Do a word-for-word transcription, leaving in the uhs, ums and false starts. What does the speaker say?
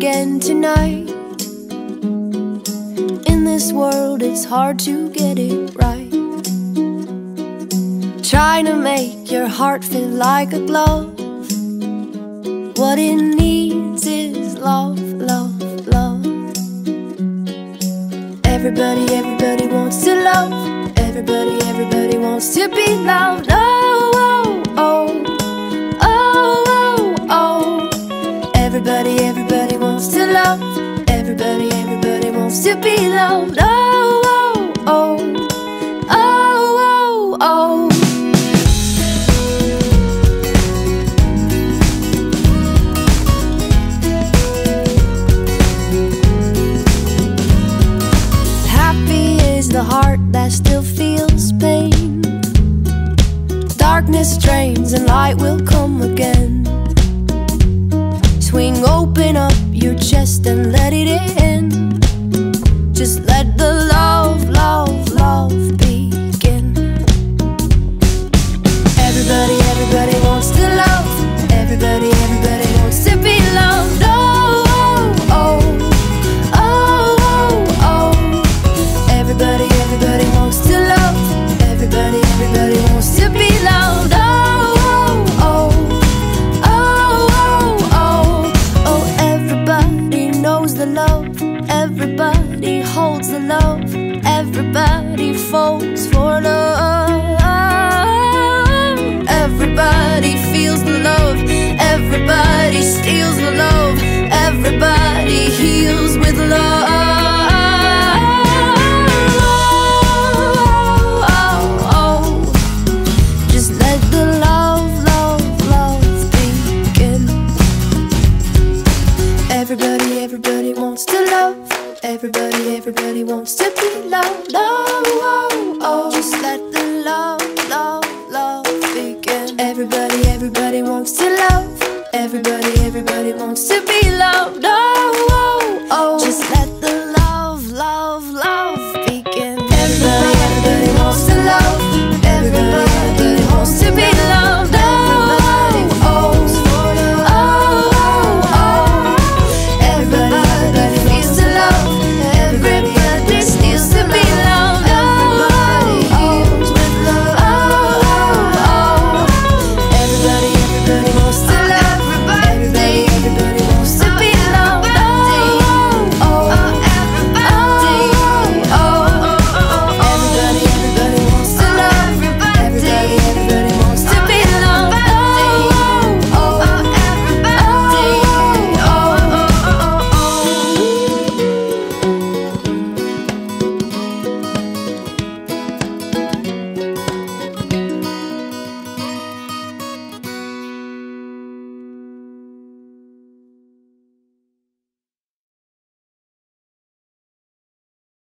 again tonight. In this world it's hard to get it right. Trying to make your heart feel like a glove. What it needs is love, love, love. Everybody, everybody wants to love. Everybody, everybody wants to be loved. Oh, oh, oh, oh, oh, oh. Everybody, everybody wants to love. Everybody, everybody wants to be loved. Oh, oh, oh, oh, oh, oh. The heart that still feels pain. Darkness drains and light will come again. Swing open up your chest and let it in. Just let the love, love, love begin. Everybody, everybody wants to love. Everybody, everybody wants to be loved. Oh, oh, oh. Everybody, everybody wants to love. Everybody, everybody wants to be loved. Oh, oh, oh, oh, oh, oh, oh. Everybody knows the love. Everybody holds the love. Everybody falls for love. Everybody feels the love. Everybody steals the love. Everybody heals with love. Everybody, everybody wants to love. Everybody, everybody wants to be loved. Oh, oh, oh. Just let the love, love, love begin. Everybody, everybody wants to love. Everybody, everybody wants to be loved. Oh,